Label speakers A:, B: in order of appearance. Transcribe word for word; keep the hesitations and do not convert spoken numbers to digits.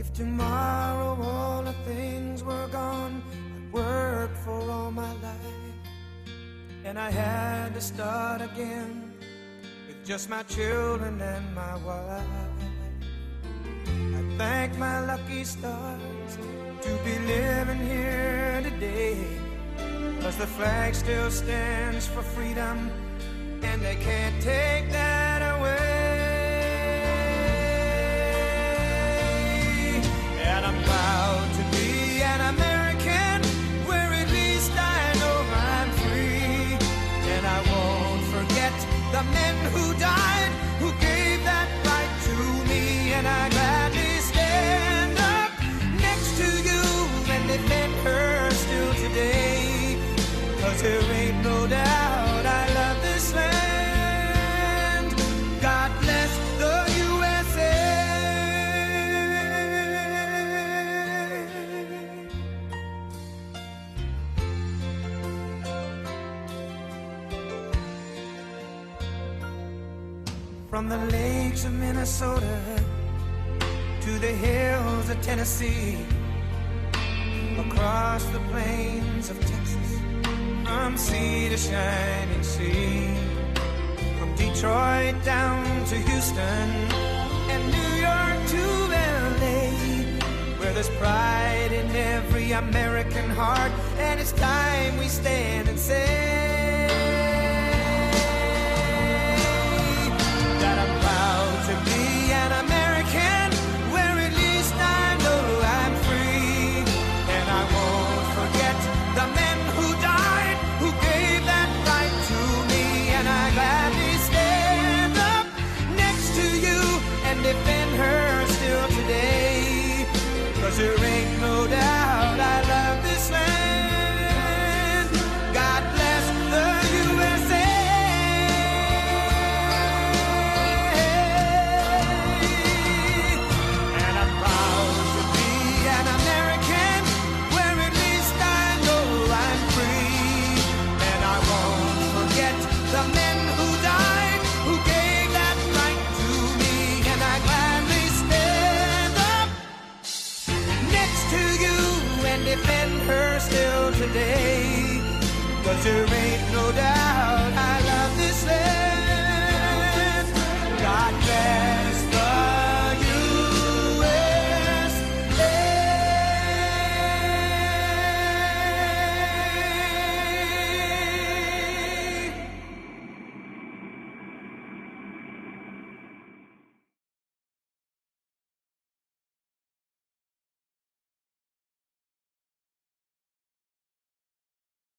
A: If tomorrow all the things were gone I'd worked for all my life, and I had to start again with just my children and my wife, I thank my lucky stars to be living here today, 'cause the flag still stands for freedom, and they can't take that away. And I'm proud to be an American, where at least I know I'm free. And I won't forget the men who died, who gave that right to me. And I gladly stand up next to you and defend her still today, 'cause there ain't no doubt I love this land. God bless the U S A. From the lakes of Minnesota to the hills of Tennessee, across the plains of Texas, from sea to shining sea, from Detroit down to Houston and New York to L A, where there's pride in every American heart, and it's time we stand and say that I'm proud to be an American, where at least I know I'm free. And I won't forget the men who died, who gave that right to me. And I gladly stand up next to you and defend her still today, 'cause there ain't no doubt I love this land. God bless the U S A. And I'm proud to be an American, where at least I know I'm free. And I won't forget the men who died, who gave that right to me. And I gladly stand up next to you and defend her still today, 'cause there ain't no doubt I